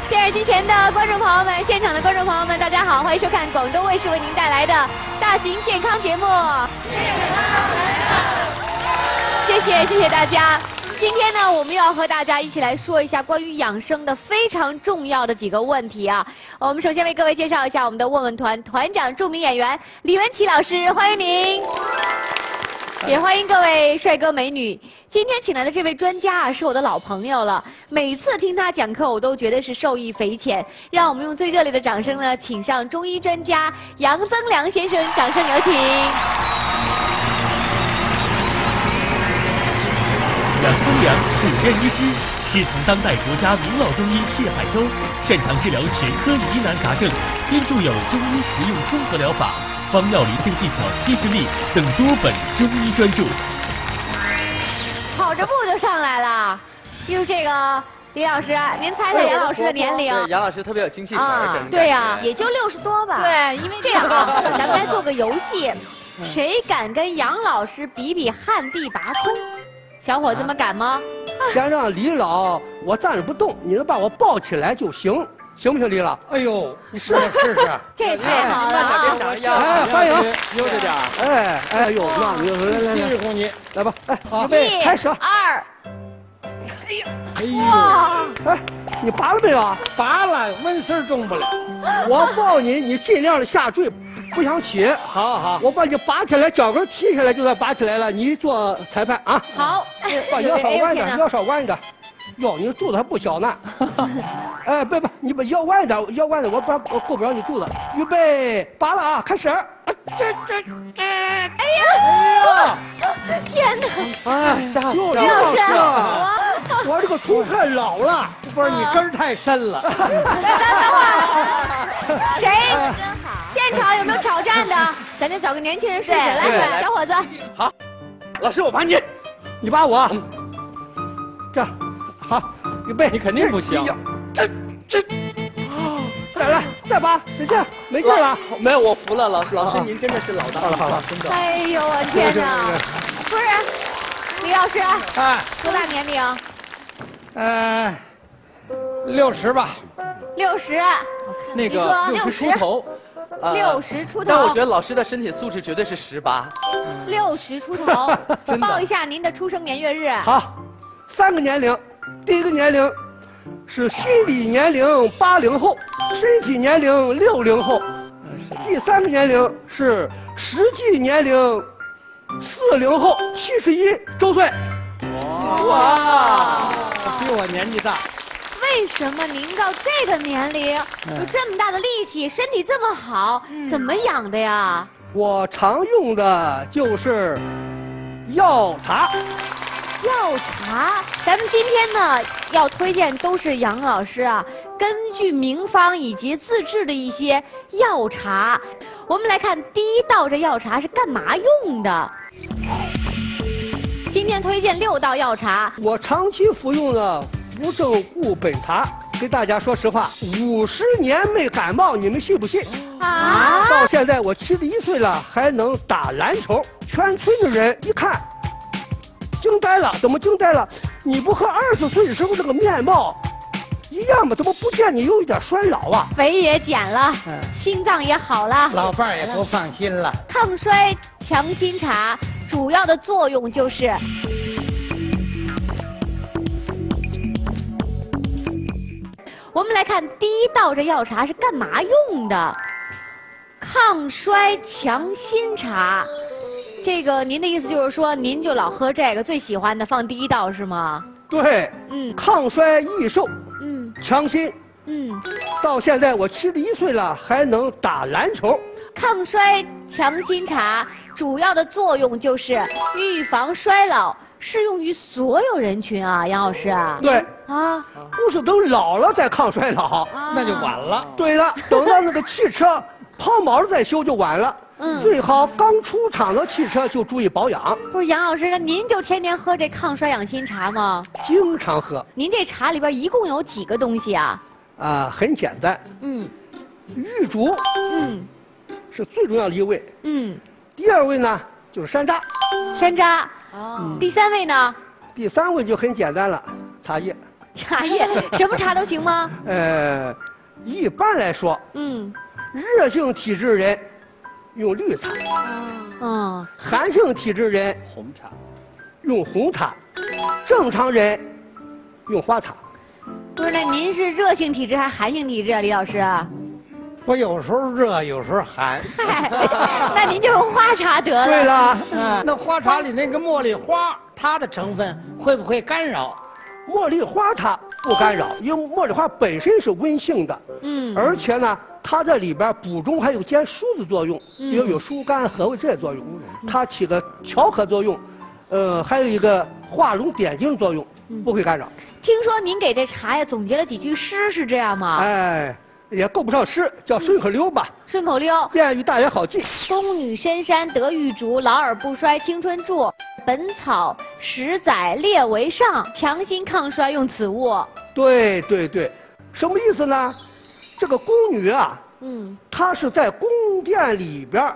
电视机前的观众朋友们，现场的观众朋友们，大家好，欢迎收看广东卫视为您带来的大型健康节目。谢谢大家。今天呢，我们要和大家一起来说一下关于养生的非常重要的几个问题啊。我们首先为各位介绍一下我们的问问团团长，著名演员李文琪老师，欢迎您。也欢迎各位帅哥美女。今天请来的这位专家啊，是我的老朋友了。每次听他讲课，我都觉得是受益匪浅。让我们用最热烈的掌声呢，请上中医专家杨增良先生，掌声有请。 杨增良，主任医师，师从当代国家名老中医谢海洲，擅长治疗全科疑难杂症，并著有《中医实用综合疗法》《方药临症技巧70例》等多本中医专著。 跑着步就上来了，因为这个李老师，您猜猜杨老师的年龄？ 对，杨老师特别有精气神儿， 对呀， 也就60多吧。 对，因为这样啊，咱们来做个游戏，谁敢跟杨老师比比旱地拔葱？小伙子们敢吗？ 先让李老我站着不动，你能把我抱起来就行，行不行，李老？ 哎呦，你试试。 这太好了啊！ 别傻样， 哎，欢迎， 悠着点。 哎呦，那你来， 辛苦你， 来吧，哎，预备，开始。 2。 哎呦， 哇！ 哎，你拔了没有啊？ 拔了，纹丝动不了。 我抱你，你尽量的下坠，不想起。 好， 我把你拔起来，脚跟提起来就算拔起来了。你做裁判啊。 好， 把腰稍弯一点，腰稍弯一点。哟，你肚子还不小呢。哎，别，你把腰弯一点，我够不着你肚子。预备，拔了啊，开始。 哎呀！天哪！ 啊，吓死李我老师了！ 我这个图太老了， 不是你根儿太深了。 等会儿，谁？现场有没有挑战的？咱就找个年轻人试试。来，小伙子。 好，老师我拔你， 你拔我。这样，好，预备。 你肯定不行。 这，再来，再拔，再见，没劲了。 没有，我服了，老师您真的是老大。 好了， 真的。 哎呦我天哪！不是，李老师， 哎， 多大年龄 ？60吧。 60。 那个60出头。 60出头。 但我觉得老师的身体素质绝对是18。 60出头。 真的。 报一下您的出生年月日。 好，3个年龄，第一个年龄是心理年龄80后，身体年龄60后，第3个年龄是实际年龄40后，71周岁。 哇， 比我年纪大。 为什么您到这个年龄有这么大的力气，身体这么好，怎么养的呀？ 我常用的就是药茶。 药茶，咱们今天呢要推荐都是杨老师啊根据名方以及自制的一些药茶。我们来看第一道这药茶是干嘛用的？今天推荐6道药茶。 我长期服用的。 扶正固本茶，给大家说实话，50年没感冒，你们信不信？ 啊！ 到现在我71岁了，还能打篮球，全村的人一看，惊呆了，怎么惊呆了？你不和20岁时候这个面貌一样吗？怎么不见你有一点衰老啊？ 肥也减了，心脏也好了， 老伴儿也不放心了。 抗衰强心茶主要的作用就是。 我们来看第一道这药茶是干嘛用的？抗衰强心茶。这个您的意思就是说，您就老喝这个，最喜欢的放第一道是吗？ 对，抗衰益寿，强心，到现在我71岁了，还能打篮球。 抗衰强心茶主要的作用就是预防衰老。 适用于所有人群啊，杨老师啊。 对啊， 不是等老了再抗衰老， 那就晚了。 对了，等到那个汽车抛锚了再修就晚了。最好刚出厂的汽车就注意保养。 不是杨老师，那您就天天喝这抗衰养心茶吗？ 经常喝。 您这茶里边一共有几个东西啊？ 很简单。玉竹，是最重要的一味。第2位呢就是山楂。山楂。第3位呢？第3位就很简单了，茶叶。 茶叶，什么茶都行吗？ 一般来说，热性体质人用绿茶，寒性体质人红茶， 用红茶，正常人用花茶。 不是，那您是热性体质还是寒性体质啊，李老师？ 我有时候热，有时候寒。 嗨，那您就用花茶得了。 对了， 啊，那花茶里那个茉莉花，它的成分会不会干扰？ 茉莉花茶不干扰，因为茉莉花本身是温性的，而且呢，它在里边补中还有兼疏的作用，因为有疏肝和胃这些作用，它起个调和作用，还有一个化脓点睛作用，不会干扰。 听说您给这茶呀总结了几句诗，是这样吗？ 哎，也够不上诗，叫顺口溜吧。 顺口溜： 便于大家好记。 宫女深山得玉竹，老而不衰青春住。本草10载列为上，强心抗衰用此物。 对对对，什么意思呢？这个宫女啊，她是在宫殿里边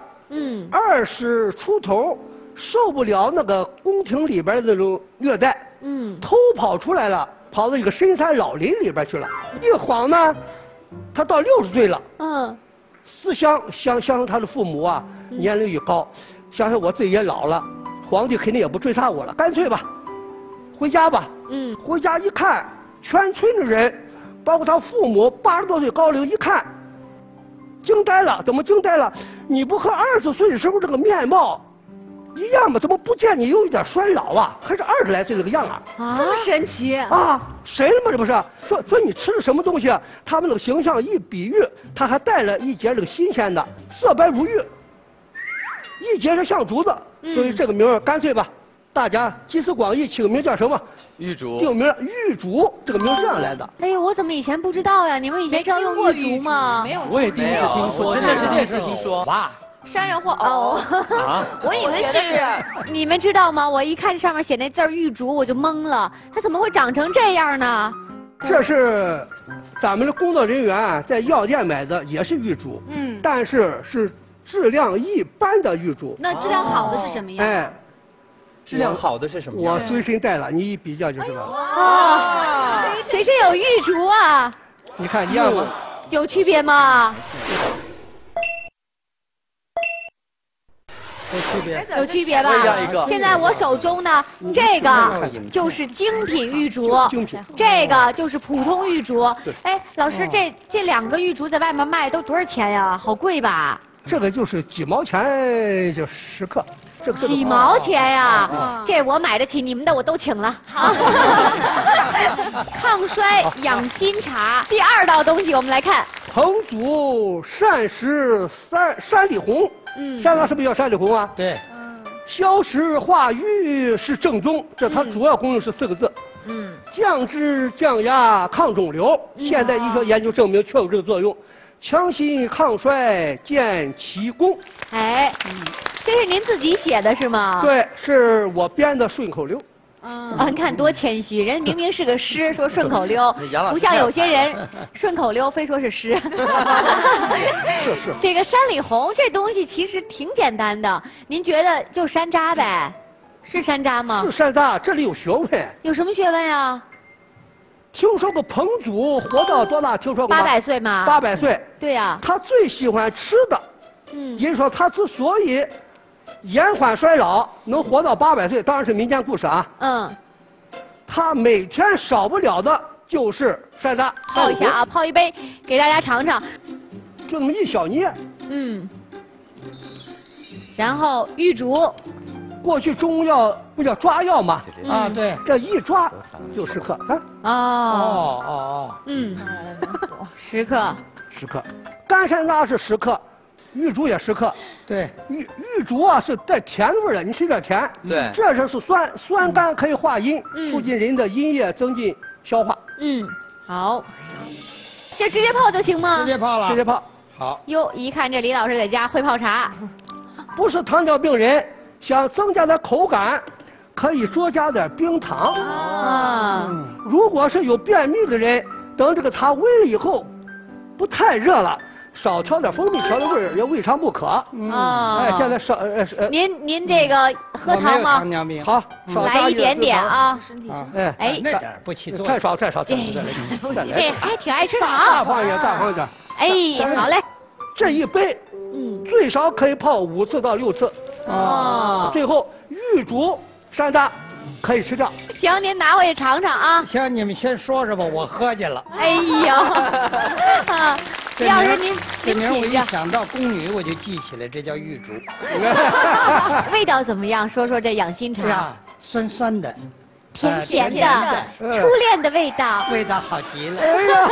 ，20出头，受不了那个宫廷里边的那种虐待，偷跑出来了，跑到一个深山老林里边去了。一晃呢，她到60岁了，思想她的父母啊，年龄一高，想想我自己也老了。皇帝肯定也不追杀我了，干脆吧，回家吧。回家一看，全村的人，包括他父母80多岁高龄，一看，惊呆了。怎么惊呆了？你不和20岁的时候这个面貌一样吗？怎么不见你有一点衰老啊？还是20来岁这个样啊？ 这么神奇啊！神了吗？这不是？说你吃了什么东西啊？他们那个形象一比喻，他还带了一截这个新鲜的，色白如玉，一截是像竹子。所以这个名儿干脆吧，大家集思广益，起个名叫什么？ 玉竹。 定名玉竹，这个名是这样来的。 哎呦，我怎么以前不知道呀？你们以前知道用玉竹吗？ 没有， 我也第一次听说，真的是第一次听说。 哇， 山药或藕啊！ 我以为是。 你们知道吗？我一看上面写那字儿玉竹，我就懵了，它怎么会长成这样呢？ 这是咱们的工作人员在药店买的，也是玉竹，但是是质量一般的玉竹。 那质量好的是什么样？ 哎， 质量好的是什么？ 我随身带了，你一比较就知道了。 啊，谁是有玉竹啊？ 你看一样吗？ 有区别吗？ 有区别。 有区别吧？ 我也要一个。 现在我手中呢，这个就是精品玉竹， 精品， 这个就是普通玉竹。哎，老师，这2个玉竹在外面卖都多少钱呀？好贵吧？ 这个就是几毛钱就10克，这个几毛钱呀？这我买得起，你们的我都请了。抗衰养心茶，第2道东西我们来看， 彭祖膳食山里红。山上是不是叫山里红啊？ 对。 消食化瘀是正宗，这它主要功用是4个字。降脂降压抗肿瘤，现代医学研究证明确有这个作用。强心抗衰见其功。哎， 这是您自己写的是吗？ 对，是我编的顺口溜。 啊，你看多谦虚，人明明是个诗，说顺口溜，不像有些人顺口溜非说是诗。 是。 这个山里红这东西其实挺简单的，您觉得就山楂呗？是山楂吗？ 是山楂，这里有学问。 有什么学问呀？ 听说过彭祖活到多大？听说过吗 ？800岁吗 ？800岁。 对呀。 他最喜欢吃的，也就是说他之所以延缓衰老，能活到800岁，当然是民间故事啊。他每天少不了的就是山楂。 泡一下啊，泡一杯给大家尝尝。 就那么一小捏。 然后玉竹。 过去中药不叫抓药吗？ 啊，对， 这一抓就10克。 10克。 10克，干山楂是10克，玉竹也10克。 对， 玉竹啊是带甜味的，你吃点甜。 对， 这是酸甘可以化阴，促进人的阴液，增进消化。 好，这直接泡就行吗？ 直接泡了， 直接泡。 好。 哟，一看这李老师在家会泡茶， 不是糖尿病人。想增加点口感，可以多加点冰糖。如果是有便秘的人，等这个茶煨了以后，不太热了， 少调点蜂蜜，调点味儿也未尝不可。 啊， 哎，现在少您这个喝糖我没有糖吗？ 尿病。 好，少来加一点点啊。 身体上哎， 哎， 那点儿不起作用。 太少，再来，再来。 这还挺爱吃大糖。 方一点，大方一点。 哎，好嘞。 这一杯最少可以泡5次到6次。 哦， 最后玉竹山楂可以吃掉。 行，您拿回去尝尝啊。 行，你们先说说吧，我喝去了。 哎呦，啊，李老师您这名我品着， 一想到宫女，我就记起来，这叫玉竹。 味道怎么样？说说这养心茶， 哎呀，酸酸的， 甜甜甜的，初恋的味道。 味道好极了。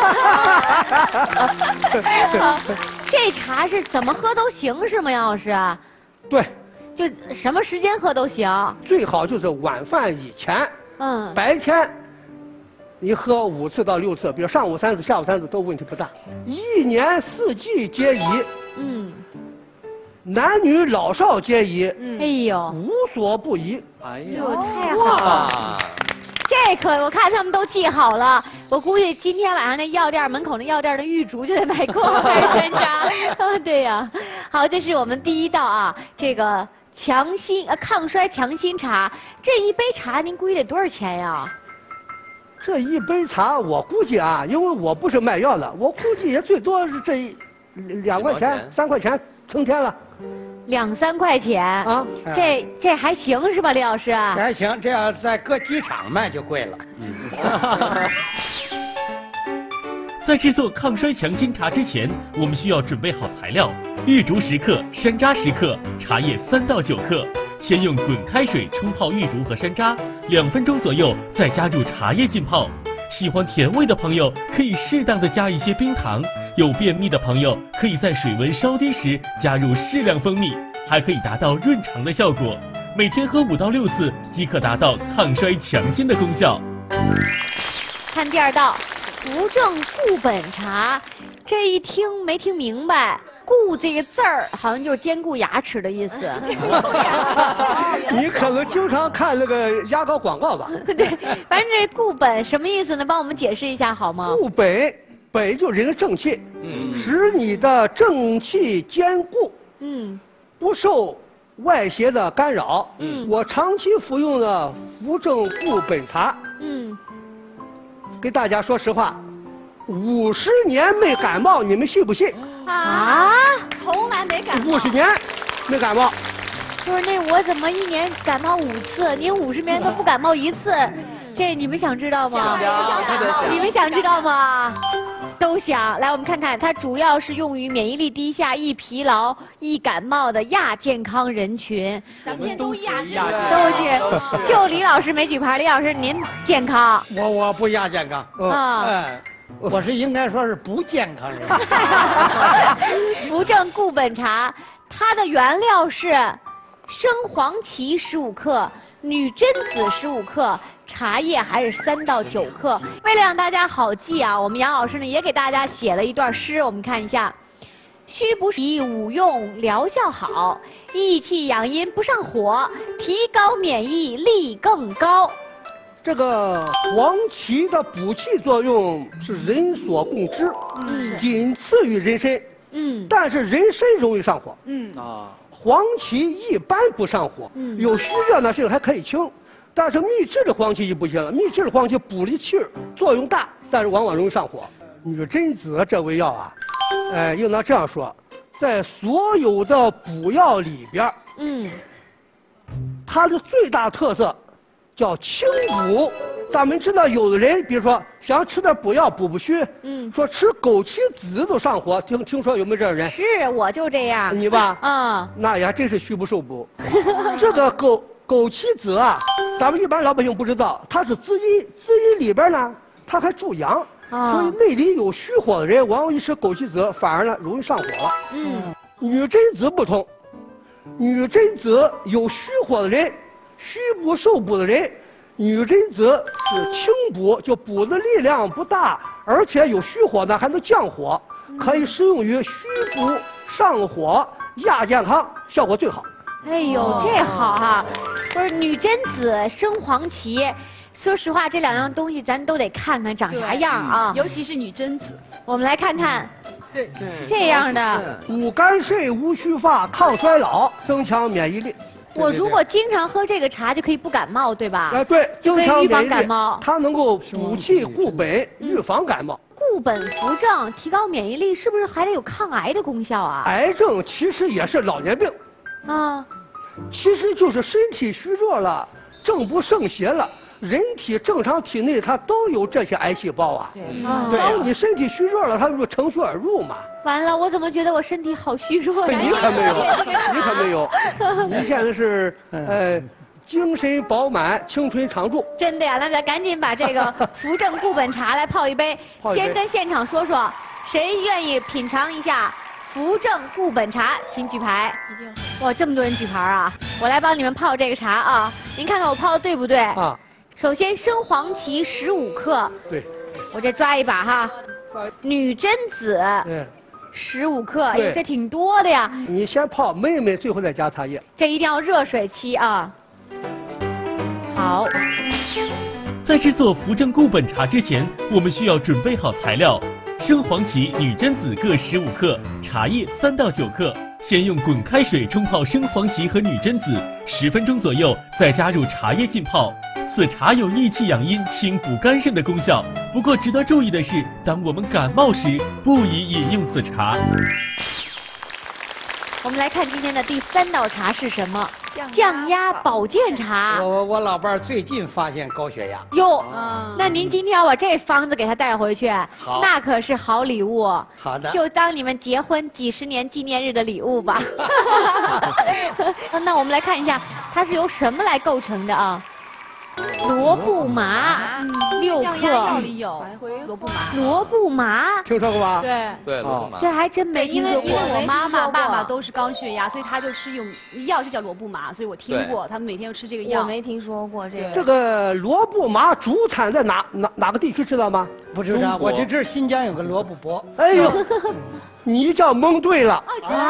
这茶是怎么喝都行是吗，杨老师？ 对， 就什么时间喝都行。 最好就是晚饭以前， 嗯， 白天你喝5次到6次，比如上午3次、下午3次都问题不大。1年4季皆宜， 嗯， 男女老少皆宜， 哎呦， 无所不宜。 哎呀， 哟，太好了。 哇， 这可我看他们都记好了，我估计今天晚上那药店门口那药店的玉竹就得买过来山楂。对呀，好，这是我们第一道啊，这个抗衰强心茶，这一杯茶您估计得多少钱呀？ 这一杯茶，我估计啊，因为我不是卖药的，我估计也最多是这2块钱、3块钱成天了 2、3块钱啊。 这还行是吧，李老师？ 这还行，这要在搁机场卖就贵了。 在制作抗衰强心茶之前，我们需要准备好材料：玉竹10克、山楂10克、茶叶3到9克。先用滚开水冲泡玉竹和山楂2分钟左右，再加入茶叶浸泡。喜欢甜味的朋友可以适当的加一些冰糖，有便秘的朋友可以在水温稍低时加入适量蜂蜜，还可以达到润肠的效果。每天喝5到6次即可达到抗衰强心的功效。 看第二道，扶正固本茶，这一听没听明白。固这个字儿好像就是坚固牙齿的意思。 你可能经常看那个牙膏广告吧？ 对，反正这固本什么意思呢？帮我们解释一下好吗？ 固本，本就人正气，使你的正气坚固，不受外邪的干扰。我长期服用的扶正固本茶，给大家说实话，50年没感冒，你们信不信？ 啊， 从来没感冒。 50年没感冒， 不是那我怎么1年感冒5次？您50年都不感冒1次，这你们想知道吗？你们想知道吗？都想。来，我们看看，它主要是用于免疫力低下、易疲劳、易感冒的亚健康人群。 咱们今天都亚健都是，就李老师没举牌。李老师您健康我不亚健康， 啊？ 哎，我是应该说是不健康人。 扶正固本茶，它的原料是生黄芪15克、女贞子15克。茶叶还是3到9克。为了让大家好记啊，我们杨老师呢也给大家写了一段诗，我们看一下：虚不宜五用，疗效好，益气养阴不上火，提高免疫力更高。 这个黄芪的补气作用是人所共知，仅次于人参。但是人参容易上火。黄芪一般不上火。有虚热呢，甚至还可以清。但是秘制的黄芪就不行了，秘制的黄芪补了气儿，作用大，但是往往容易上火。女贞子这味药啊，应当这样说，在所有的补药里边，它的最大特色叫清补。咱们知道有的人，比如说想吃点补药补虚，说吃枸杞子都上火，听说有没有这样人？ 是，我就这样。 你吧？那也还真是虚不受补。这个枸杞子啊，咱们一般老百姓不知道，它是滋阴，滋阴里边呢，它还助阳，所以内里有虚火的人，往往一吃枸杞子，反而呢容易上火了。女贞子不同，女贞子有虚火的人，虚不受补的人，女贞子是轻补，就补的力量不大，而且有虚火呢，还能降火，可以适用于虚补、上火、亚健康，效果最好。 哎呦，这好哈！不是女贞子、生黄芪，说实话，这2样东西咱都得看看长啥样啊。 尤其是女贞子， 我们来看看对， 是这样的。 无肝肾无须发，抗衰老，增强免疫力。 我如果经常喝这个茶，就可以不感冒，对吧？ 对， 就可以预防增强免疫力感冒。 它能够补气固本，预防感冒。 固本扶正，提高免疫力，是不是还得有抗癌的功效啊？ 癌症其实也是老年病， 啊， 其实就是身体虚弱了，正不胜邪了。人体正常体内它都有这些癌细胞啊。 对当你身体虚弱了，它就乘虚而入嘛。 完了，我怎么觉得我身体好虚弱呀？ 你可没有，你可没有，你现在是精神饱满，青春常驻。 真的呀，那咱赶紧把这个扶正固本茶来泡一杯， 泡一杯先跟现场说说，谁愿意品尝一下扶正固本茶？请举牌。哇，这么多人举牌啊！我来帮你们泡这个茶啊，您看看我泡的对不对？ 啊， 首先生黄芪15克， 对， 我这抓一把哈，女贞子嗯， 15克，哎对呦，这挺多的呀。 你先泡焖一焖，最后再加茶叶。 这一定要热水沏啊。好， 在制作扶正固本茶之前，我们需要准备好材料：生黄芪、女贞子各15克，茶叶3到9克。先用滚开水冲泡生黄芪和女贞子10分钟左右，再加入茶叶浸泡。此茶有益气养阴、清补肝肾的功效。不过值得注意的是，当我们感冒时，不宜饮用此茶。 我们来看今天的第3道茶是什么？降压保健茶。 我老伴儿最近发现高血压。 哟，那您今天要把这方子给他带回去， 好那可是好礼物。 好的。 就当你们结婚几10年纪念日的礼物吧。那我们来看一下，它是由什么来构成的啊？罗布麻6 降压药克， 里有罗布麻。 罗布麻， 听说过吧？ 对， 对，罗布麻。 这还真没听说因为过。 我妈妈、爸爸都是高血压，所以他就吃用药就叫罗布麻，所以我听过，他们每天都吃这个药。 我没听说过这个。 这个罗布麻主产在哪个地区知道吗？ 不知道，我就知道新疆有个罗布泊。 哎呦，你叫蒙对了，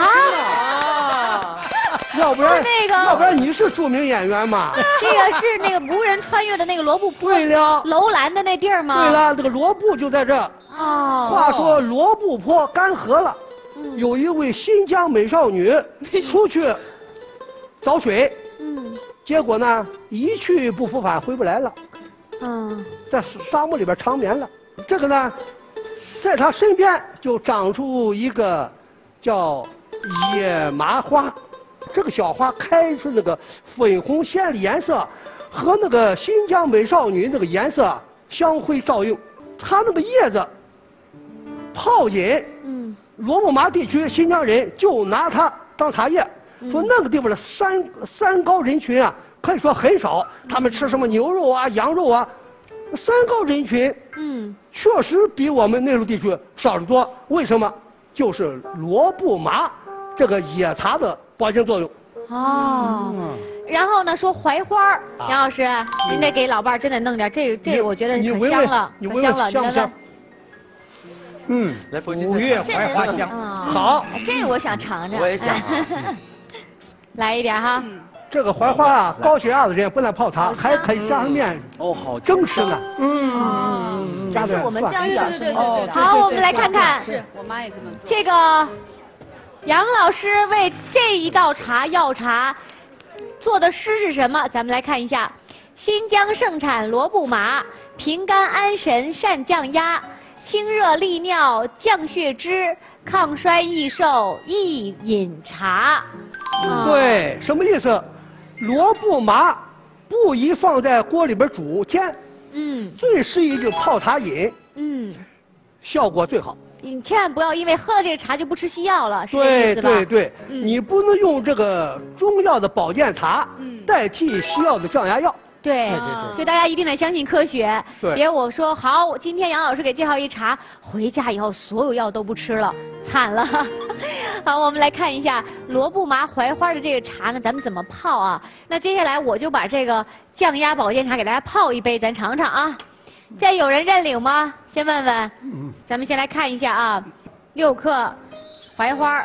啊， 要不然那个要不然你是著名演员嘛？ 这个是那个无人穿越的那个罗布泊， 对了， 楼兰的那地儿吗？ 对了，这个罗布就在这儿。 哦， 话说罗布泊干涸了，有一位新疆美少女出去找水，结果呢一去不复返，回不来了，在沙漠里边长眠了。这个呢，在她身边就长出一个叫野麻花，这个小花开出那个粉红鲜丽颜色，和那个新疆美少女那个颜色相辉照映。它那个叶子泡饮，罗布麻地区新疆人就拿它当茶叶，说那个地方的三高人群啊，可以说很少，他们吃什么牛肉啊、羊肉啊，三高人群，确实比我们内陆地区少得多。为什么？就是罗布麻这个野茶的保健作用。 哦，然后呢，说槐花儿，杨老师，您得给老伴儿真得弄点这个，我觉得可你闻闻香了， 你闻闻可香了， 香不香？ 来，伯五月槐花香。 好， 这我想尝尝。 我也想。 来一点哈。 这个槐花啊，高血压的人不但泡茶，还可以加上面哦，好蒸吃呢。 这是我们江养生的。 好，我们来看看是我妈也这么做。 这个杨老师为这一道茶药茶做的诗是什么？咱们来看一下：新疆盛产罗布麻，平肝安神善降压，清热利尿降血脂，抗衰益寿益饮茶。 对，什么意思？罗布麻不宜放在锅里边煮煎，最适宜就泡茶饮，效果最好。 你千万不要因为喝了这个茶就不吃西药了，是这对意思吧？ 对对，你不能用这个中药的保健茶代替西药的降压药。 对，就大家一定得相信科学， 对别我说好，今天杨老师给介绍一茶，回家以后所有药都不吃了，惨了。好，我们来看一下罗布麻槐花的这个茶呢，咱们怎么泡啊？那接下来我就把这个降压保健茶给大家泡一杯，咱尝尝啊。这有人认领吗？先问问。咱们先来看一下啊，6克槐花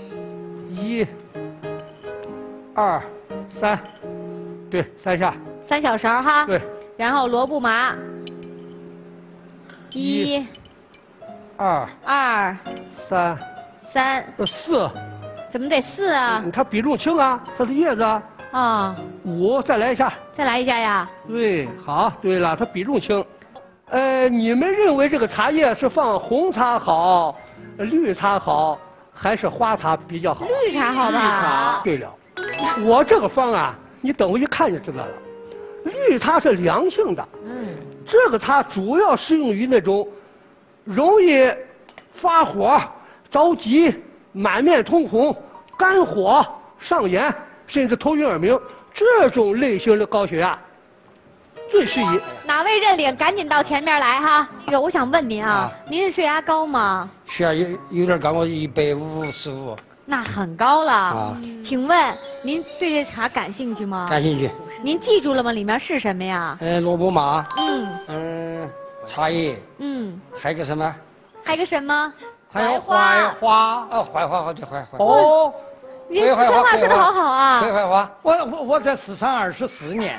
1、2、3，对，3下。 3小勺哈。 对。 然后罗布麻1、 2、 2、 3、 3， 4， 怎么得4啊？ 它比重轻啊，它是叶子啊。 啊， 5，再来一下。 再来一下呀。 对，好，对了，它比重轻。你们认为这个茶叶是放红茶好，绿茶好，还是花茶比较好？ 绿茶好吧？ 对了，我这个方啊，你等回去看就知道了。绿茶是凉性的，这个茶主要适用于那种容易发火、着急、满面通红、肝火、上炎，甚至头晕耳鸣这种类型的高血压最适宜。 哪位认领？赶紧到前面来哈。那个，我想问您啊，您是血压高吗？ 血压有点高，我155。 那很高了。请问您对这茶感兴趣吗？ 感兴趣。 您记住了吗？里面是什么呀？ 萝卜麻。茶叶。还有个什么？ 还有个什么？ 还有槐花。槐花好，这槐花。 哦， 您说话说得好好啊。 槐花。我在四川24年。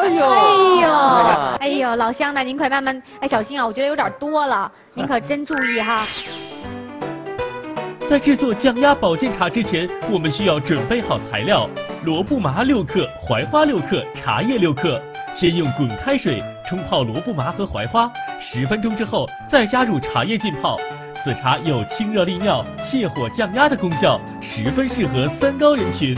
哎呦，老乡呢？您快慢慢，哎，小心啊！我觉得有点多了，您可真注意哈。 在制作降压保健茶之前，我们需要准备好材料：萝卜麻6克、槐花6克、茶叶6克。先用滚开水冲泡萝卜麻和槐花，10分钟之后再加入茶叶浸泡。此茶有清热利尿、泻火降压的功效，十分适合3高人群。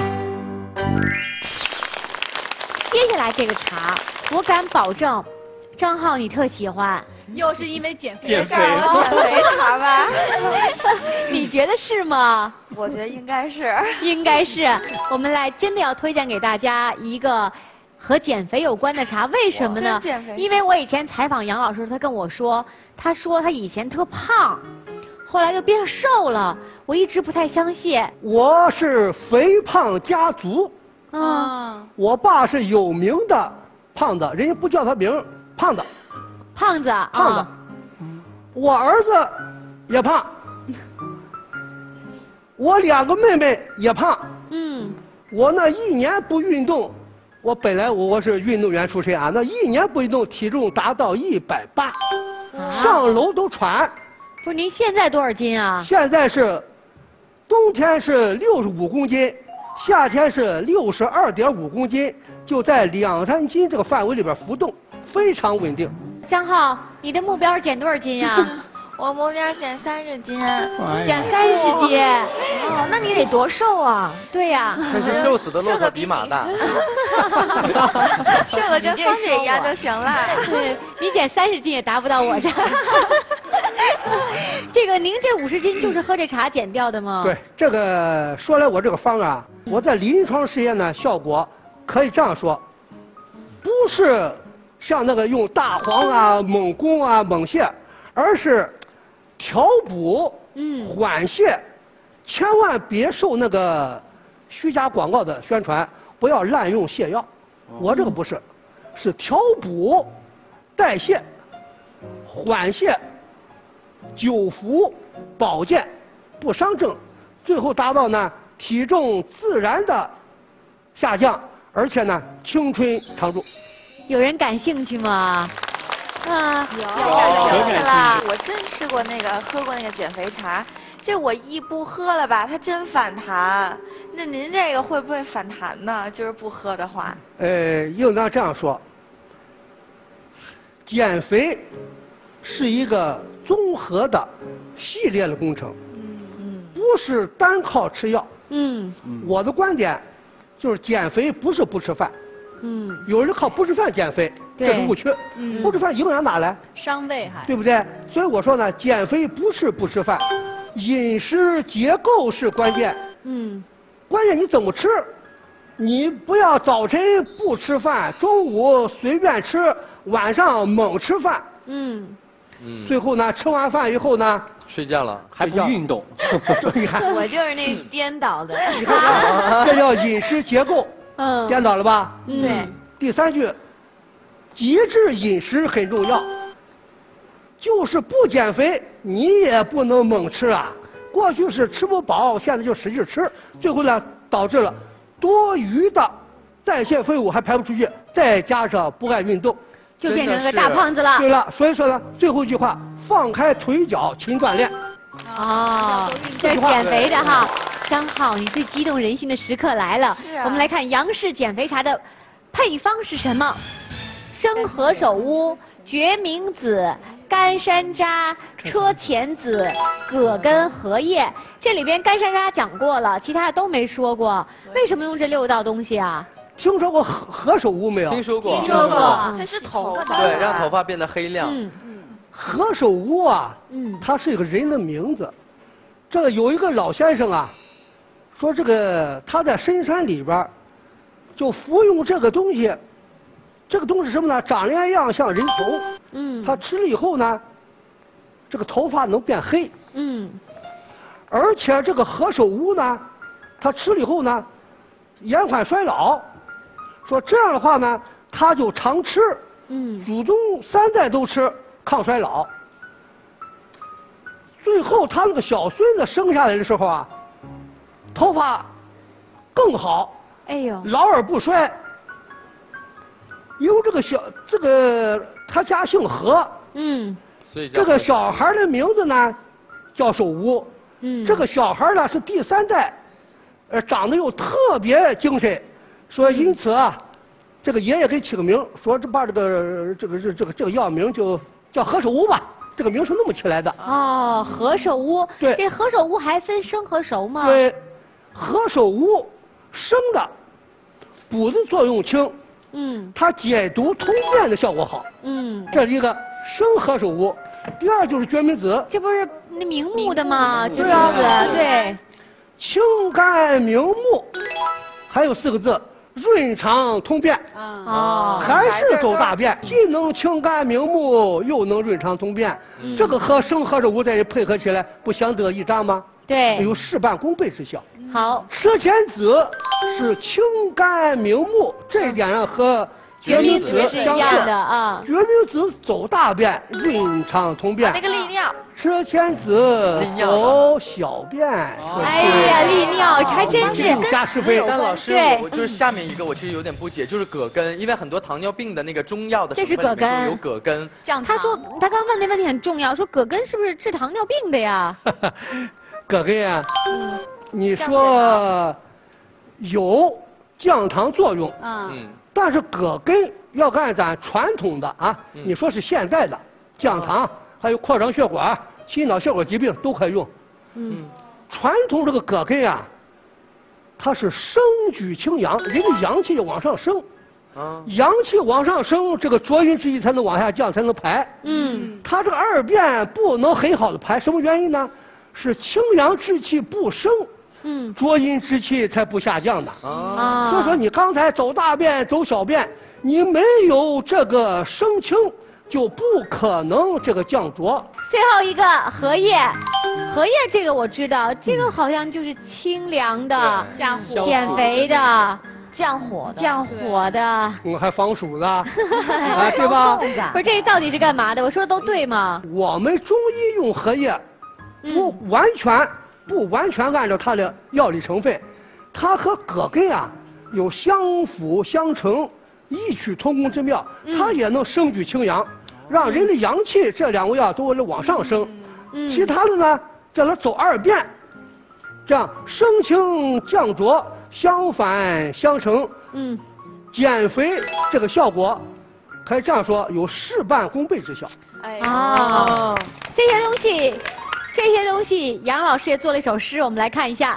接下来这个茶，我敢保证，张浩你特喜欢。 又是因为减肥的事儿了，减肥茶吧？ 你觉得是吗？ 我觉得应该是。 应该是。我们来真的要推荐给大家一个和减肥有关的茶，为什么呢？因为我以前采访杨老师，他跟我说，他说他以前特胖，后来就变瘦了。我一直不太相信。 我是肥胖家族。我爸是有名的胖子，人家不叫他名，胖子。 胖子。 我儿子也胖，我2个妹妹也胖。我那1年不运动，我本来我是运动员出身啊，那1年不运动，体重达到180，上楼都喘。 不是您现在多少斤啊？ 现在是，冬天是65公斤，夏天是62.5公斤，就在2、3斤这个范围里边浮动，非常稳定。 张浩，你的目标是减多少斤呀？ 我目标减30斤。 减30斤。 哦，那你得多瘦啊？ 对呀。 可是瘦死的骆驼比马大。 瘦的跟方姐一样就行了。 对，你减30斤也达不到我这。这个您这50斤就是喝这茶减掉的吗？ 对，这个说来我这个方啊，我在临床实验呢，效果可以这样说，不是像那个用大黄啊、猛攻啊、猛泻，而是调补、缓泻，千万别受那个虚假广告的宣传，不要滥用泻药。我这个不是，是调补、代谢、缓泻、久服、保健，不伤正，最后达到呢体重自然的下降，而且呢青春常驻。 有人感兴趣吗？ 有感兴趣了。我真吃过那个，喝过那个减肥茶，这我一不喝了吧，它真反弹。那您这个会不会反弹呢？就是不喝的话。 应当这样说，减肥是一个综合的系列的工程，不是单靠吃药。我的观点就是减肥不是不吃饭。有人靠不吃饭减肥，这是误区。不吃饭营养哪来？ 伤胃还对不对？所以我说呢，减肥不是不吃饭，饮食结构是关键。关键你怎么吃，你不要早晨不吃饭，中午随便吃，晚上猛吃饭。最后呢，吃完饭以后呢， 睡觉了还不运动。 你看， 我就是那颠倒的。 你看，这叫饮食结构。颠倒了吧？ 对。 第3句，极致饮食很重要。就是不减肥，你也不能猛吃啊。过去是吃不饱，现在就使劲吃，最后呢，导致了多余的代谢废物还排不出去，再加上不爱运动， 就变成了个大胖子了。 对了，所以说呢，最后一句话， 放开腿脚勤锻炼。 哦，这是减肥的哈。张浩，你最激动人心的时刻来了。 是啊我们来看杨氏减肥茶的配方是什么？生何首乌、决明子、干山楂、车前子、葛根、荷叶。这里边干山楂讲过了，其他的都没说过。为什么用这6道东西啊？ 听说过何首乌没有？ 听说过， 听说过。 它是头发对，让头发变得黑亮。 何首乌啊， 嗯， 它是一个人的名字。这个有一个老先生啊，说这个他在深山里边，就服用这个东西。这个东西是什么呢？长得一样像人头。 嗯， 他吃了以后呢，这个头发能变黑。 嗯， 而且这个何首乌呢，他吃了以后呢，延缓衰老。说这样的话呢，他就常吃。 嗯， 祖宗3代都吃，抗衰老。最后他那个小孙子生下来的时候啊，头发更好， 哎呦， 老而不衰。因为这个他家姓何， 嗯所以这个小孩的名字呢叫首乌。 嗯， 这个小孩呢是第3代，长得又特别精神，所以因此啊，这个爷爷给起个名，说这把这个药名就叫何首乌吧，这个名是那么起来的。 哦，何首乌。 对这何首乌还分生和熟吗？。 对，何首乌生的补的作用轻， 嗯它解毒通便的效果好， 嗯， 这是一个生何首乌。第二就是决明子， 这不是那明目的吗？决对啊明子，对。 清肝明目，还有4个字，润肠通便。 哦， 还是走大便，既能清肝明目，又能润肠通便。这个和生何首乌在一配合起来，不相得益彰吗？ 对， 有事半功倍之效。 好， 车前子是清肝明目，这一点上和决明子是一相样的似。 啊。 决明子走大便，润肠通便那；个利尿， 车前子走小便。 哎呀，利尿还真是。 加是非。 但老师， 对我就是下面一个，我其实有点不解，就是葛根，因为很多糖尿病的那个中药的这是成分里面葛根就有葛根。 他说他刚问那问题很重要，说葛根是不是治糖尿病的呀？ 葛根呀，你说有降糖作用， 嗯， 但是葛根要按咱传统的啊，你说是现代的降糖，还有扩张血管、心脑血管疾病都可以用。传统这个葛根呀，它是升举清阳，人的阳气往上升，阳气往上升，这个浊阴之气才能往下降，才能排。它这个二便不能很好的排，什么原因呢？是清阳之气不升，浊阴之气才不下降的。所以说你刚才走大便、走小便，你没有这个升清，就不可能这个降浊。 最后一个荷叶，荷叶这个我知道，这个好像就是清凉的、 下火减肥的、 降火的。 降火的。 还防暑的，啊，对吧？ 不是，这到底是干嘛的？我说的都对吗？ 我们中医用荷叶，不完全按照它的药理成分，它和葛根啊有相辅相成、异曲同工之妙，它也能升举清阳，让人的阳气这2个药都往上升。其他的呢，叫它走二便，这样升清降浊，相反相成。减肥这个效果，可以这样说，有事半功倍之效。 哎哦，这些东西，杨老师也做了一首诗，我们来看一下。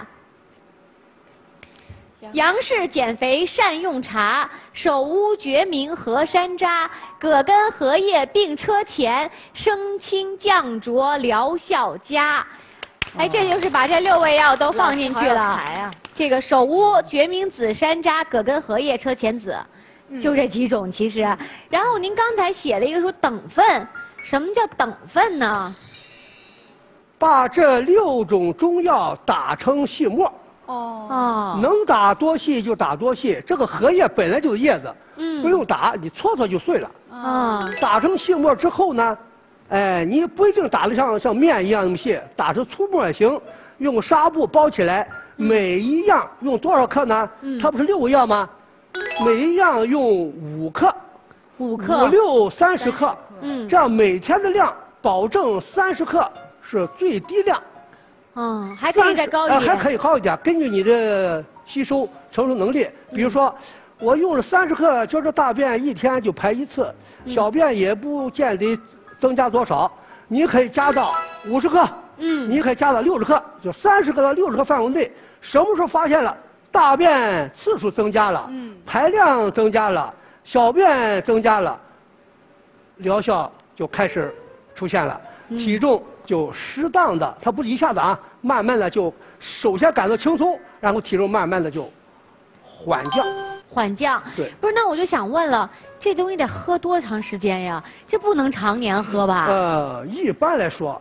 杨氏减肥善用茶，首乌决明和山楂，葛根荷叶并车前，升清降浊疗效佳。哎，这就是把这6味药都放进去了。这个首乌、决明子、山楂、葛根荷叶、车前子，就这几种其实。然后您刚才写了一个说等份，什么叫等份呢？ 把这6种中药打成细末。能打多细就打多细。这个荷叶本来就是叶子，不用打，你搓搓就碎了。打成细末之后呢，你不一定打得像面一样那么细，打成粗末也行。用纱布包起来，每一样用多少克呢？它不是6味药吗？每一样用5克，5、6、30克。这样每天的量保证30克是最低量。 还可以再高一点。 还可以高一点，根据你的吸收承受能力。比如说，我用了30克，就是大便一天就排1次，小便也不见得增加多少。你可以加到50克，你可以加到60克，就30克到60克范围内。什么时候发现了大便次数增加了，排量增加了，小便增加了，疗效就开始出现了，体重就适当的，它不是一下子啊，慢慢的就首先感到轻松，然后体重慢慢的就缓降。 缓降。 对。 不是，那我就想问了，这东西得喝多长时间呀？这不能常年喝吧？ 一般来说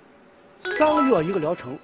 ，3个月一个疗程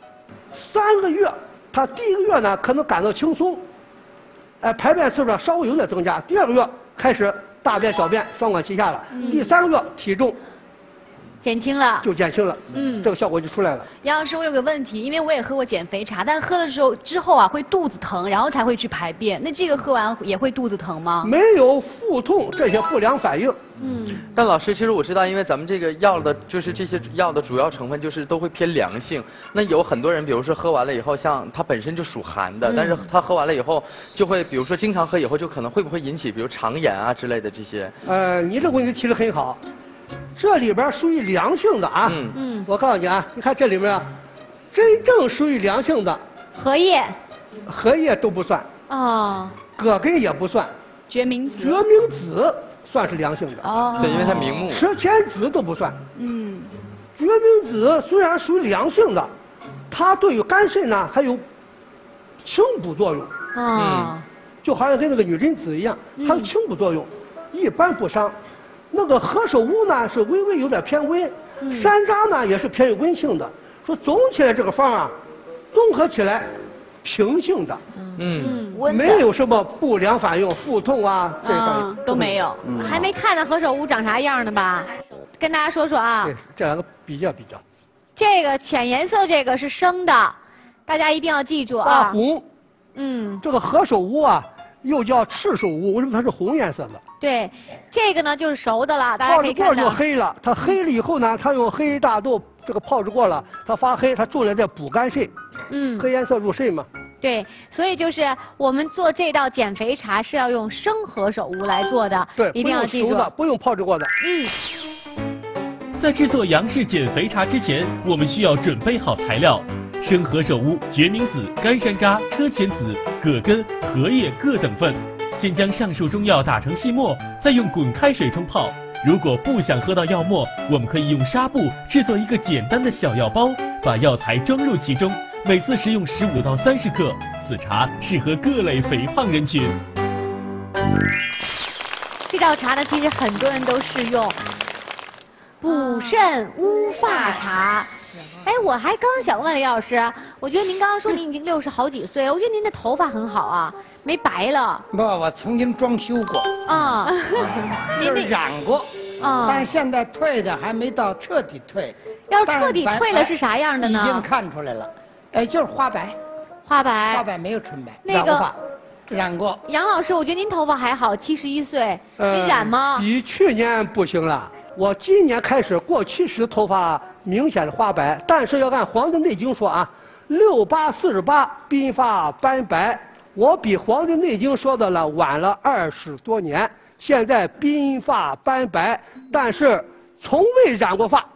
，3个月，他第1个月呢可能感到轻松，排便次数稍微有点增加，第2个月开始大便小便双管齐下了，第3个月体重减轻了， 就减轻了，这个效果就出来了。 杨老师，我有个问题，因为我也喝过减肥茶，但喝的时候之后啊会肚子疼，然后才会去排便。那这个喝完也会肚子疼吗？ 没有腹痛这些不良反应。 但老师，其实我知道，因为咱们这个药的，就是这些药的主要成分就是都会偏凉性。那有很多人，比如说喝完了以后，像它本身就属寒的，但是他喝完了以后，就会比如说经常喝以后，就可能会不会引起比如肠炎啊之类的这些？ 你这个问题提得很好。这里边属于凉性的啊，我告诉你啊，你看这里面啊，真正属于凉性的， 荷叶都不算，葛根也不算， 决明子算是凉性的， 对，因为它明目， 石钱子都不算，决明子虽然属于凉性的，它对于肝肾呢还有清补作用，就好像跟那个女贞子一样，它有清补作用，一般不伤。那个何首乌呢是微微有点偏温，山楂呢也是偏有温性的。说总起来这个方啊，综合起来平性的，没有什么不良反应，腹痛啊这方面都没有。 还没看到何首乌长啥样呢吧？跟大家说说啊。 对，这两个比较。 这个浅颜色这个是生的，大家一定要记住啊。 发红。这个何首乌啊，又叫赤首乌，为什么它是红颜色的？ 对，这个呢就是熟的了，大家可以看到。 泡制过就黑了，它黑了以后呢，它用黑大豆这个泡制过了，它发黑，它重点在补肝肾。黑颜色入肾嘛。 对，所以就是我们做这道减肥茶是要用生何首乌来做的， 对， 一定要记住。 不用熟的，不用泡制过的。 在制作杨氏减肥茶之前，我们需要准备好材料：生何首乌、决明子、干山楂、车前子、葛根、荷叶各等份。先将上述中药打成细末，再用滚开水冲泡。如果不想喝到药末，我们可以用纱布制作一个简单的小药包，把药材装入其中，每次食用15到30克。此茶适合各类肥胖人群。 这道茶呢，其实很多人都适用。补肾乌发茶。我还刚想问姚老师，我觉得您刚刚说您已经60好几岁了，我觉得您的头发很好啊，没白了。 不，我曾经装修过就是染过但是现在退的还没到彻底退。 要彻底退了是啥样的呢？ 已经看出来了，就是花白， 花白没有纯白。 那个染过。 杨老师，我觉得您头发还好，71岁，您染吗？ 比去年不行了。我今年开始过70，头发明显是花白，但是要按《黄帝内经》说啊，68、48鬓发斑白，我比《黄帝内经》说的了晚了20多年，现在鬓发斑白，但是从未染过发。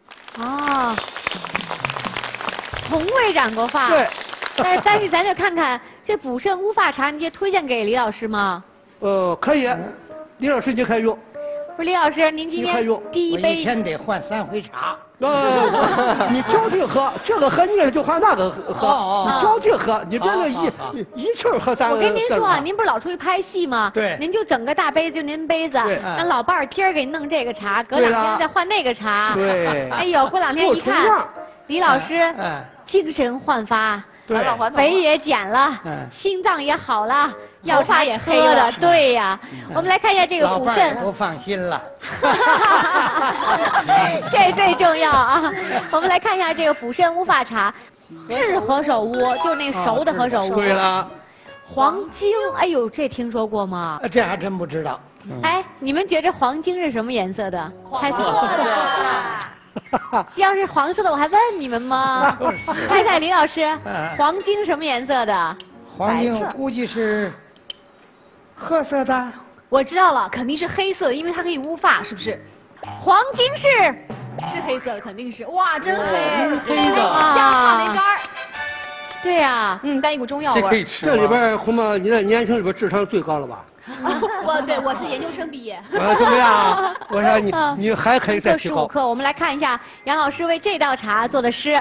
从未染过发。 对。 但是咱就看看这补肾乌发茶，你就推荐给李老师吗？ 可以，李老师您可以用。 不是李老师，您今天第一杯， 我一天得换3回茶。 你交替喝，这个喝腻了就换那个喝，你交替喝，你别个一气儿喝3个。 我跟您说啊，您不是老出去拍戏吗？ 对。 您就整个大杯子，就您杯子，让老伴儿天儿给弄这个茶，隔2天再换那个茶。 对。 哎呦，过2天一看，李老师精神焕发。 对， 肥也减了，心脏也好了，药茶也黑了。对呀，我们来看一下这个补肾。 都放心了， 这最重要啊！我们来看一下这个补肾乌发茶，炙何首乌，就是那熟的何首乌。 对了， 黄精，哎呦，这听说过吗？ 这还真不知道。 你们觉着黄精是什么颜色的？ 黄色的。 要是黄色的，我还问你们吗？猜猜李老师，黄金什么颜色的？ 黄金估计是褐色的。 我知道了，肯定是黑色的，因为它可以乌发，是不是？ 黄金是黑色的，肯定是。哇，真黑， 黑的， 像话梅干儿。 对呀， 带一股中药味。 这可以吃吗？ 这里边恐怕你在年轻里边智商最高了吧？ 我是研究生毕业。 怎么样？我说你还可以再提 15 高。 克，我们来看一下杨老师为这道茶做的诗。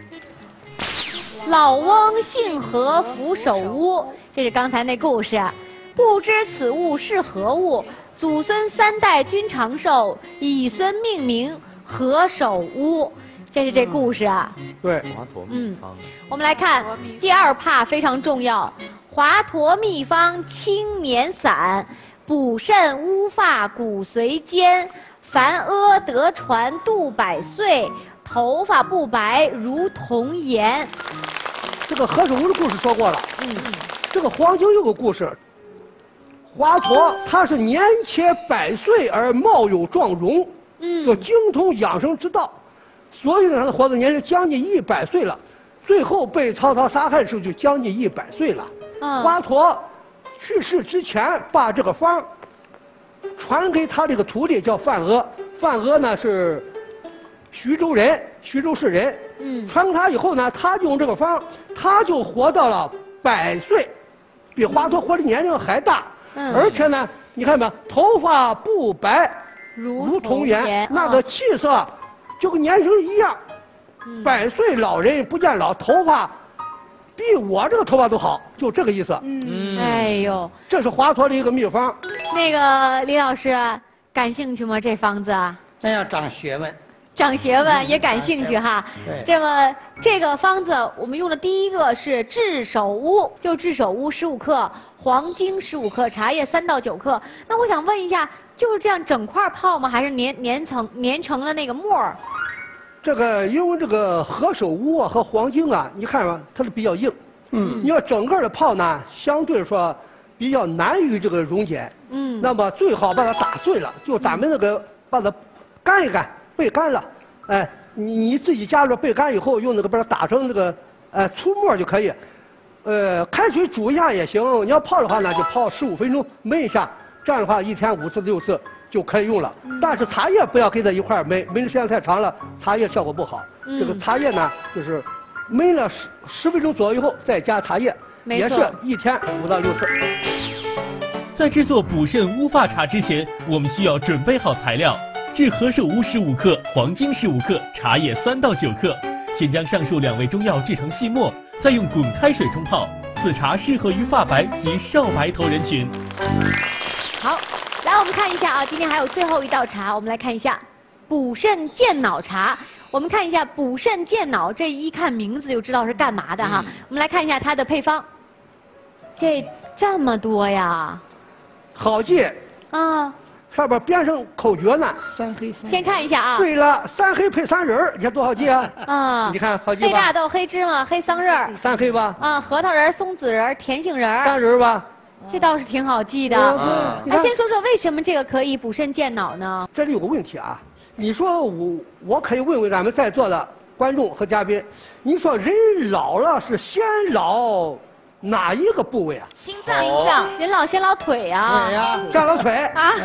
老翁姓何俯首乌，这是刚才那故事。不知此物是何物，祖孙3代均长寿，以孙命名何首乌。这是这故事啊。 对， 华佗秘方。 我们来看第2帕非常重要，华佗秘方青年散，补肾乌发骨髓坚，凡阿得传度100岁，头发不白如铜颜。 这个何首乌的故事说过了。这个黄金有个故事，华佗他是年且100岁而貌有壮容，就精通养生之道，所以呢，他活到年龄将近100岁了，最后被曹操杀害的时候就将近100岁了。华佗去世之前把这个方传给他这个徒弟叫范阿，范阿呢是徐州人，徐州市人。传给他以后呢，他就用这个方，他就活到了100岁，比华佗活的年龄还大。而且呢，你看没，头发不白如铜颜，那个气色就跟年轻人一样。100岁老人不见老，头发比我这个头发都好，就这个意思。 哎呦， 这是华佗的一个秘方。 那个李老师感兴趣吗？这方子啊？ 那要长学问。 长学问也感兴趣哈。 对。 这个方子我们用的第一个是炙首乌，就炙首乌15克，黄精15克，茶叶3到9克。那我想问一下，就是这样整块泡吗？还是粘成的那个沫儿？ 这个因为这个何首乌啊和黄精啊，你看吧，它是比较硬。你要整个的泡呢，相对来说比较难于这个溶解。那么最好把它打碎了，就咱们那个把它干一干。焙干了，你自己家里焙干以后，用那个把它打成那个粗末就可以。开水煮一下也行。你要泡的话呢，就泡15分钟，焖一下。这样的话，1天5次6次就可以用了。但是茶叶不要跟在一块儿焖，焖的时间太长了，茶叶效果不好。这个茶叶呢，就是焖了10分钟左右以后再加茶叶，也是1天5到6次。 在制作补肾乌发茶之前，我们需要准备好材料。炙何首乌15克，黄精15克，茶叶3到9克。先将上述2味中药制成细末，再用滚开水冲泡。此茶适合于发白及少白头人群。 好，来我们看一下啊，今天还有最后一道茶，我们来看一下补肾健脑茶。我们看一下补肾健脑，这一看名字就知道是干嘛的哈。我们来看一下它的配方，这么多呀， 好记啊。 上边编上口诀呢 ，3黑3。 先看一下啊。 对了，3黑配3仁儿，你看多好记啊！你看好记吧？ 黑大豆、黑芝麻、黑桑葚。 3黑吧？ 核桃仁、松子仁、甜杏仁。 3仁吧？ 这倒是挺好记的。先说说为什么这个可以补肾健脑呢？ 这里有个问题啊，你说我可以问问咱们在座的观众和嘉宾，你说人老了是先老哪一个部位啊？ 心脏。 人老先老腿呀。 腿呀。 先老腿。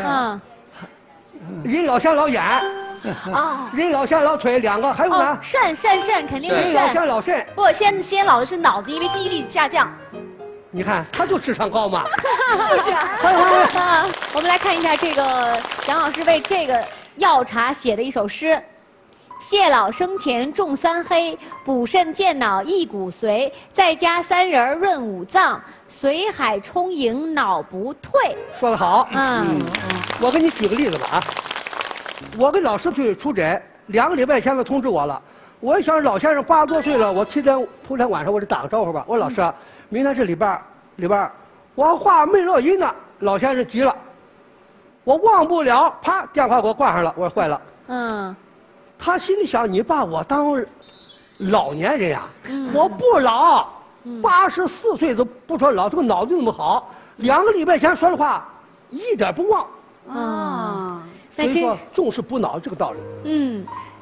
人老先老眼。人老先老腿2个，还有呢？ 肾肯定是肾。 人老先老肾。 不，先老的是脑子，因为记忆力下降。 你看，他就智商高嘛。 就是。我们来看一下这个杨老师为这个药茶写的一首诗。谢老生前重3黑，补肾健脑益骨髓，再加3仁润5脏，髓海充盈脑不退。 说得好。我给你举个例子吧啊，我跟老师出诊，2个礼拜前他通知我了。我一想老先生80多岁了，我头天晚上我得打个招呼吧。我说老师，明天是礼拜二，我话没落音呢。老先生急了，我忘不了，啪，电话给我挂上了。我说坏了。他心里想，你把我当老年人呀？我不老，84岁都不说老，这个脑子那么好。2个礼拜前说的话，一点不忘。所以说重视补脑这个道理。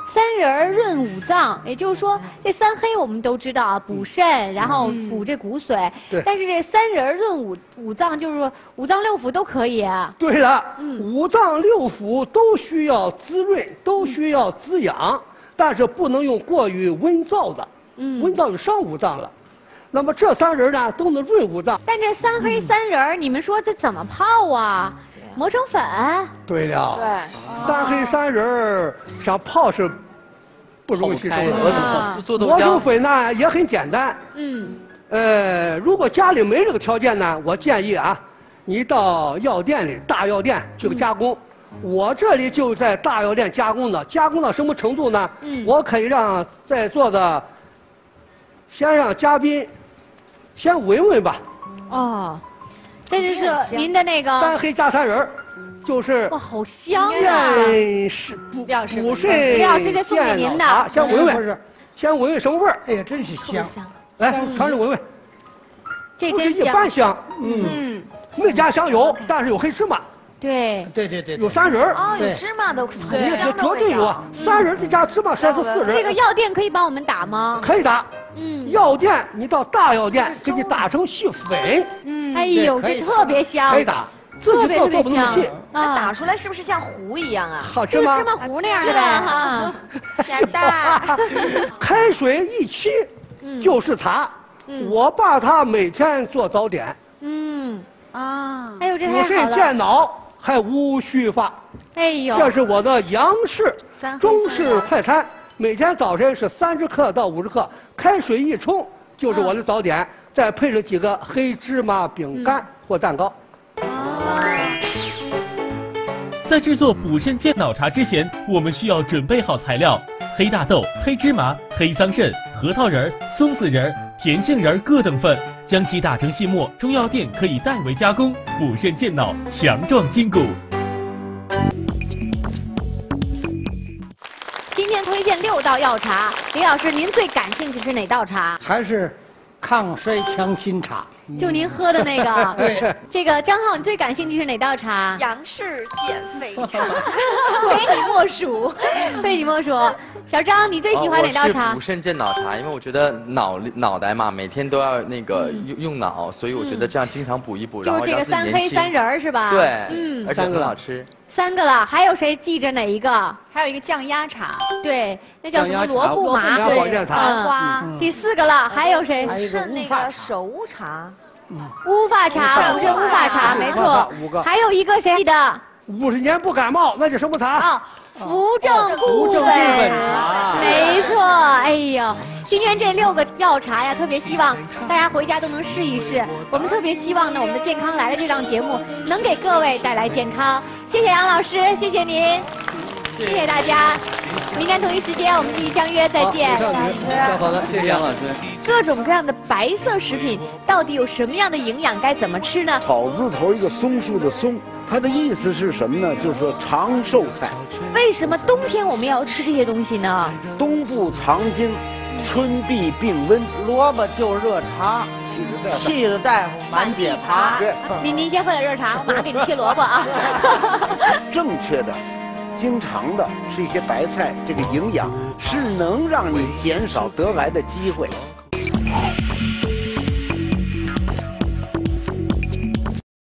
三仁润五脏，也就是说，这三黑我们都知道啊，补肾，然后补这骨髓。 对。 但是这三仁润五脏，就是说五脏六腑都可以啊。 对了，五脏六腑都需要滋润，都需要滋养，但是不能用过于温燥的，温燥就伤五脏了。那么这三仁呢，都能润五脏。 但这三黑三仁，你们说这怎么泡啊？磨成粉。 对了， 对， 三黑三仁想泡是不容易吸收的。 做豆磨成浆。 粉呢也很简单。如果家里没这个条件呢，我建议啊，你到药店里，大药店去个加工。我这里就在大药店加工的，加工到什么程度呢？我可以让在座的，先让嘉宾先闻闻吧。 哦，这就是您的那个三黑加三仁，就是哇，好香啊！ 健肾补肾健脑茶，先闻闻，先闻闻什么味儿？ 哎呀，真是香！ 来，尝尝闻闻， 这不是真一般香。 香，没加香油，但是有黑芝麻， 对， 有三仁儿， 哦，有芝麻的，很香的绝对有味道。 啊，三仁再加芝麻才是四仁。 这个药店可以帮我们打吗？ 可以打。药店你到大药店给你打成细粉。 哎呦，这特别香。 可以打，自己做不能细。 那打出来是不是像糊一样啊？ 好吃吗？ 芝麻糊那样的呗哈。 咸的。 开水一沏就是茶。我爸他每天做早点。 哎呦，这太好了。 补肾健脑，还无须发。 哎呦， 这是我的洋式、中式快餐。每天早晨是30克到50克，开水一冲就是我的早点，再配上几个黑芝麻饼干或蛋糕。 在制作补肾健脑茶之前，我们需要准备好材料：黑大豆、黑芝麻、黑桑葚、核桃仁、松子仁、甜杏仁各等份，将其打成细末。中药店可以代为加工，补肾健脑，强壮筋骨。 今天推荐6道药茶，李老师，您最感兴趣是哪道茶？ 还是抗衰强心茶。 就您喝的那个。 对。 这个张浩，你最感兴趣是哪道茶？ 杨氏减肥茶， 非你莫属，非你莫属。小张，你最喜欢哪道茶？ 我是补肾健脑茶，因为我觉得脑袋嘛，每天都要那个用脑，所以我觉得这样经常补一补，然后就是这个三黑三仁是吧？ 对，而且很好吃。 3个了，还有谁记着哪一个？ 还有一个降压茶， 对，那叫什么罗布麻？ 对， 花。第4个了，还有谁？ 是那个手乌茶。 乌发茶，补肾乌发茶，没错。 5个。 还有一个谁的 ？50年不感冒，那叫什么茶？ 啊，扶正固本茶，没错。哎呦，今天这6个药茶呀，特别希望大家回家都能试一试。我们特别希望呢，我们的健康来了这档节目能给各位带来健康。谢谢杨老师，谢谢您，谢谢大家。明天同一时间我们继续相约，再见。 好的，谢谢杨老师。 各种各样的白色食品到底有什么样的营养？该怎么吃呢？ 草字头一个松树的松，它的意思是什么呢？就是说长寿菜。 为什么冬天我们要吃这些东西呢？ 冬不藏精，春必病温。 萝卜就热茶，气的大夫满解乏。 您先喝点热茶，我马上给您切萝卜啊。 正确的。经常的吃一些白菜，这个营养是能让你减少得癌的机会。